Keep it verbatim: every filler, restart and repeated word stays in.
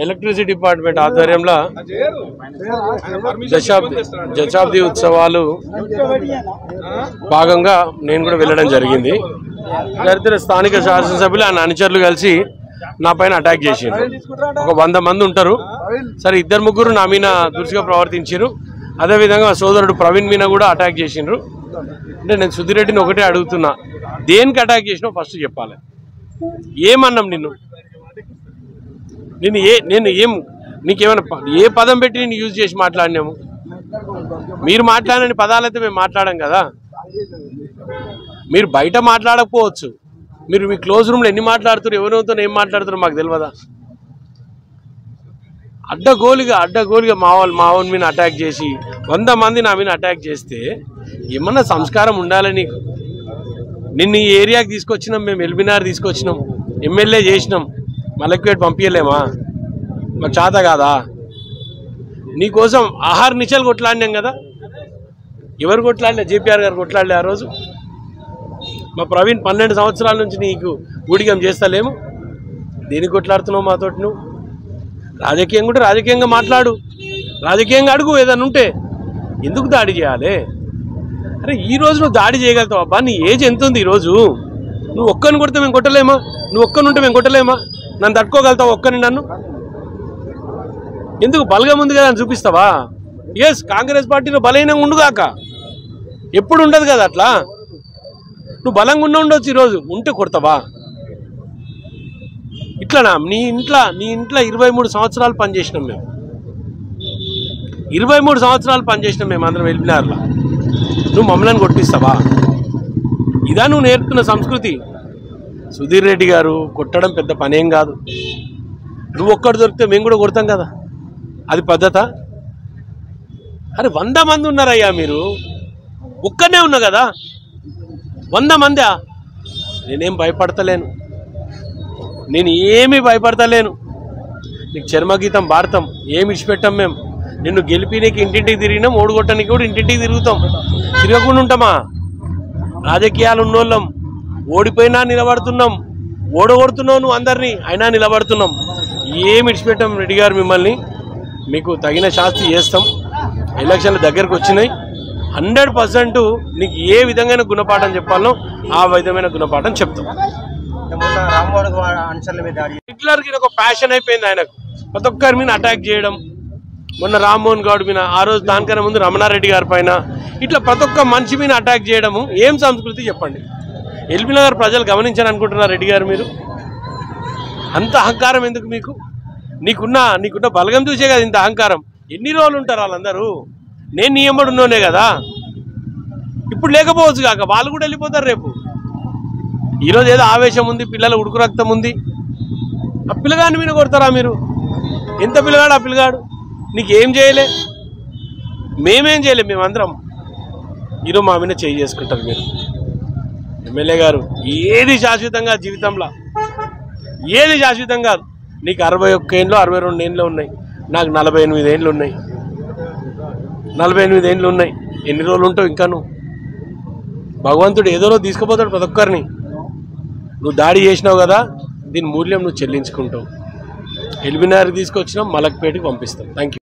Electricity department ఆధ్వర్యంలో దశాబ్ది దశాబ్ది ఉత్సవాలు భాగంగా నేను కూడా వెళ్ళడం జరిగింది. జరిగితే స్థానిక శాసనసభ్యులు ఆయన అనుచరులు కలిసి నా పైన అటాక్ చేసిండ్రు. ఒక వంద మంది ఉంటారు. సరే ఇద్దరు ముగ్గురు నా మీద దురుసుగా ప్రవర్తించారు. అదేవిధంగా సోదరుడు ప్రవీణ్ మీన కూడా అటాక్ చేసిండ్రు. అంటే నేను సుధిరెడ్డిని ఒకటే అడుగుతున్నా, దేనికి అటాక్ చేసినావు ఫస్ట్ చెప్పాలి. ఏమన్నాం నిన్ను? నేను ఏ నేను ఏం నీకేమైనా ఏ పదం పెట్టి నేను యూజ్ చేసి మాట్లాడినాము? మీరు మాట్లాడని పదాలైతే మేము మాట్లాడాం కదా. మీరు బయట మాట్లాడకపోవచ్చు, మీరు మీ క్లోజ్ రూమ్లో ఎన్ని మాట్లాడుతారు, ఎవరితో ఏం మాట్లాడుతారో మాకు తెలియదా? అడ్డగోలుగా అడ్డగోలుగా మా వాళ్ళు మా వాళ్ళ మీద అటాక్ చేసి వంద మంది నా మీద అటాక్ చేస్తే ఏమన్నా సంస్కారం ఉండాలి నీకు? నిన్ను ఈ ఏరియాకి తీసుకొచ్చినాం, మేము ఎల్బినార్ తీసుకొచ్చినాం, ఎమ్మెల్యే చేసినాం, మలక్పేట పంపించలేమా? మాకు చేత కాదా? నీకోసం ఆహార నిచలు కొట్లాడినాం కదా. ఎవరు కొట్లాడలే? జేపీఆర్ గారు కొట్లాడలే ఆ రోజు. మా ప్రవీణ్ పన్నెండు సంవత్సరాల నుంచి నీకు ఊడిగం చేస్తలేము. దేనికి కొట్లాడుతున్నావు మాతోటి? నువ్వు రాజకీయంగా ఉంటే రాజకీయంగా మాట్లాడు, రాజకీయంగా అడుగు. ఏదన్నా ఉంటే ఎందుకు దాడి చేయాలి? అరే ఈరోజు నువ్వు దాడి చేయగలుగుతావు అబ్బా. నీ ఏజ్ ఎంత ఉంది ఈరోజు? నువ్వు ఒక్కరిని కొడితే మేము కొట్టలేమా? నువ్వు ఒక్కరిని ఉంటే మేము కొట్టలేమా? నన్ను తట్టుకోగలుగుతావు ఒక్కరిని? నన్ను ఎందుకు బలగం ఉంది కదా అని చూపిస్తావా? ఎస్, కాంగ్రెస్ పార్టీలో బలహీనంగా ఉండుగాక, ఎప్పుడు ఉండదు కదా అట్లా. నువ్వు బలంగా ఉన్న ఉండొచ్చు, ఈరోజు ఉంటే కొడతావా? ఇట్లానా? నీ ఇంట్లో నీ ఇంట్లో ఇరవై మూడు సంవత్సరాలు పనిచేసినాం మేము, ఇరవై మూడు సంవత్సరాలు పనిచేసినాం మేము అందరం ఎల్బినార్లో. నువ్వు మమ్మల్ని కొట్టిస్తావా? ఇదా నువ్వు నేర్పుతున్న సంస్కృతి? సుధీర్ రెడ్డి గారు, కొట్టడం పెద్ద పనేం కాదు. నువ్వు ఒక్కడు దొరికితే మేము కూడా కొడతాం కదా, అది పద్ధత? అరే వంద మంది ఉన్నారయ్యా, మీరు ఒక్కనే ఉన్నా కదా, వంద మందా? నేనేం భయపడతలేను, నేను ఏమీ భయపడతలేను. నీకు చర్మగీతం భారతం ఏమి ఇచ్చిపెట్టాం మేము. నిన్ను గెలిపి నీకు ఇంటింటికి తిరిగినాం, ఓడిగొట్టడానికి కూడా ఇంటింటికి తిరుగుతాం. తిరగకుండా ఉంటామా? రాజకీయాలు ఉన్నోళ్ళం, ఓడిపోయినా నిలబడుతున్నాం, ఓడగొడుతున్నావు నువ్వు అందరినీ, అయినా నిలబడుతున్నాం. ఏమి ఇచ్చిపెట్టాం రెడ్డి గారు మిమ్మల్ని. మీకు తగిన శాస్తి చేస్తాం. ఎలక్షన్లు దగ్గరకు వచ్చినాయి. హండ్రెడ్ పర్సెంట్ నీకు ఏ విధంగా గుణపాఠం చెప్పాలో ఆ విధమైన గుణపాఠం చెప్తాం. హిట్లర్కి ఒక ప్యాషన్ అయిపోయింది ఆయనకు, ప్రతి ఒక్కరి మీద అటాక్ చేయడం. మొన్న రామ్మోహన్ గౌడ్ మీద, ఆ రోజు దానికన్నా ముందు రమణారెడ్డి గారి పైన, ఇట్లా ప్రతి ఒక్క మనిషి మీద అటాక్ చేయడము ఏం సంస్కృతి చెప్పండి? ఎల్బీనగర్ ప్రజలు గమనించని అనుకుంటున్నారు రెడ్డి గారు? మీరు అంత అహంకారం ఎందుకు మీకు? నీకున్న నీకున్న బలగం చూసే కదా ఇంత అహంకారం. ఎన్ని రోజులు ఉంటారు వాళ్ళందరూ? నేను నీ ఎమ్మడి ఉన్నోనే కదా. ఇప్పుడు లేకపోవచ్చు కాక, వాళ్ళు కూడా వెళ్ళిపోతారు రేపు. ఈరోజు ఏదో ఆవేశం ఉంది, పిల్లల ఉడుకు రక్తం ఉంది, ఆ పిల్లగాడిని మీద కొడతారా మీరు? ఎంత పిల్లగాడు ఆ పిల్లగాడు? నీకేం చేయలే, మేమేం చేయలే. మేమందరం ఈరోజు మా మీద చేయి చేసుకుంటారు మీరు. ఎమ్మెల్యే గారు, ఏది శాశ్వతంగా జీవితంలో, ఏది శాశ్వతం కాదు. నీకు అరవై ఒక్క ఏళ్ళు అరవై రెండు ఏళ్ళు ఉన్నాయి, నాకు నలభై ఎనిమిది ఏళ్ళు ఉన్నాయి, నలభై ఎనిమిది ఏళ్ళు ఉన్నాయి. ఎన్ని రోజులు ఉంటావు ఇంకా నువ్వు? భగవంతుడు ఏదోలో తీసుకుపోతాడు ప్రతి ఒక్కరిని. నువ్వు దాడి చేసినావు కదా, దీని మూల్యం నువ్వు చెల్లించుకుంటావు. ఎల్బీనగర్కి తీసుకొచ్చినాం, మలక్పేటకి పంపిస్తాం. Thank you.